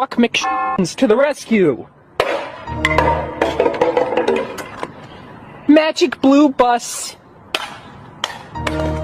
Fuck McShins to the rescue! Magic blue bus!